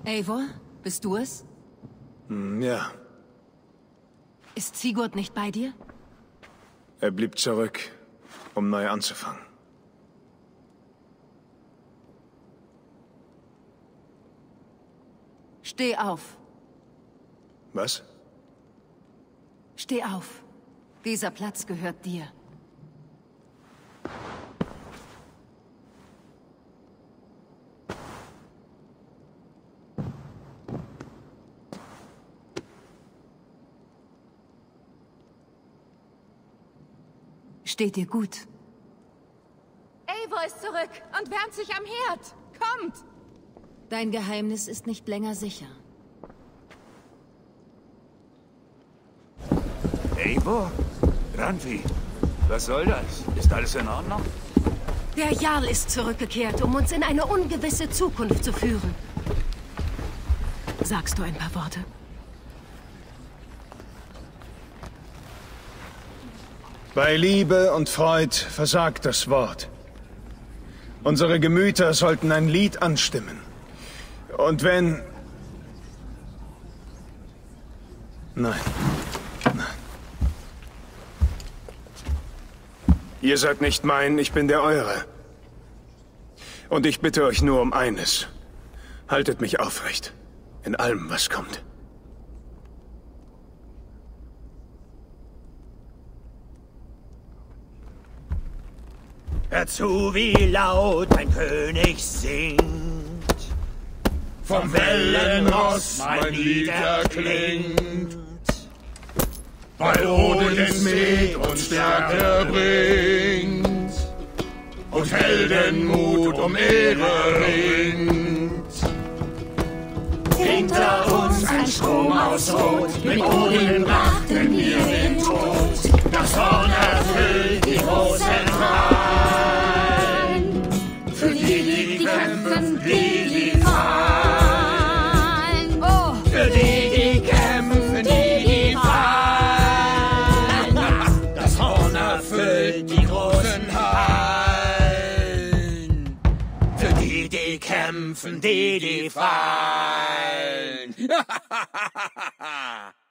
Eivor, bist du es? Ja. Ist Sigurd nicht bei dir? Er blieb zurück, um neu anzufangen. Steh auf. Was? Steh auf. Dieser Platz gehört dir. Steht dir gut? Eivor ist zurück und wärmt sich am Herd. Kommt! Dein Geheimnis ist nicht länger sicher. Eivor? Randvi, was soll das? Ist alles in Ordnung? Der Jarl ist zurückgekehrt, um uns in eine ungewisse Zukunft zu führen. Sagst du ein paar Worte? Bei Liebe und Freud versagt das Wort. Unsere Gemüter sollten ein Lied anstimmen. Und wenn... Nein. Nein. Ihr seid nicht mein, ich bin der eure. Und ich bitte euch nur um eines. Haltet mich aufrecht. In allem, was kommt. Hört zu, wie laut ein König singt. Vom Wellenross mein Lied erklingt. Weil Odins Met uns Stärke bringt und Heldenmut um Ehre ringt. Hinter uns ein Strom aus Rot, mit Odin brachten wir den Tod. Das Horn erfüllt die großen Hallen, für die kämpfen, die fallen. Oh! Für die kämpfen, die fallen. Das Horn erfüllt die großen Hallen. Für die kämpfen, die fallen.